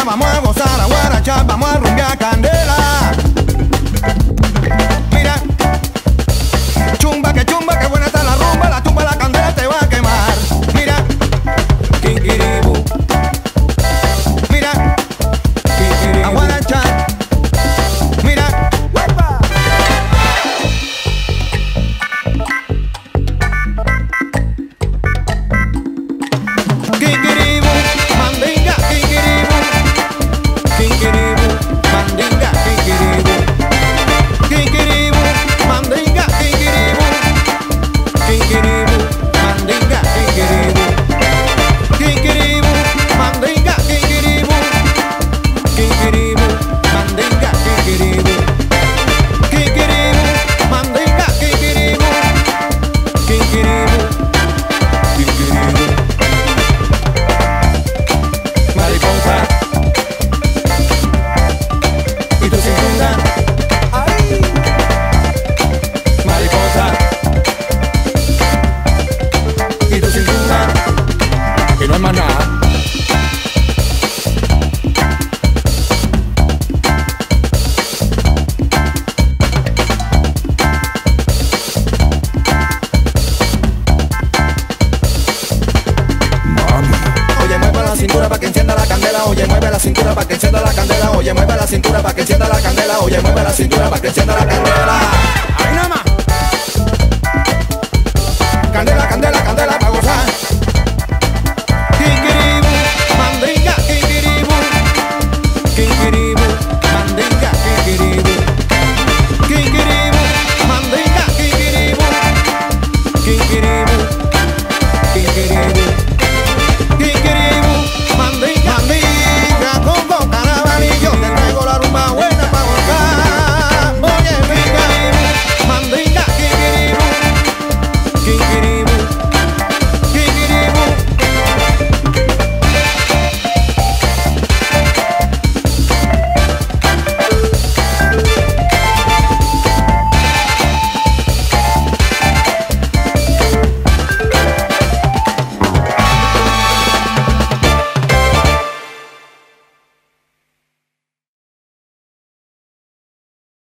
vamos a gozar, a guarachar, vamos a rumbear candela. Mira, chumba, que buena está la rumba, la tumba, la candela te va a quemar. Mira, kikiribu. Mira, kikiribu. A guarachar. Mira, ¡huepa! Kikiribu, mandinga, kikiribu. Kikiribu, mandinga, kikiribu. Kikiribu, mandinga, kikiribu. Kikiribu, mandinga, kikiribu. Kikiribu, mandinga, kikiribu. Kikiribu, mandinga, kikiribu. Kikiribu, mandinga, kikiribu. Kikiribu, kikiribu. Mariposa y tu cintura, ay, mariposa y tu cintura, y no es más nada. Oye, mueve la cintura pa' que encienda la candela. Oye, mueve la cintura pa' que encienda la candela. Oye, mueve la cintura pa' que encienda la candela. Oye, mueve la cintura pa' que encienda la candela. ¡Ay, nada más!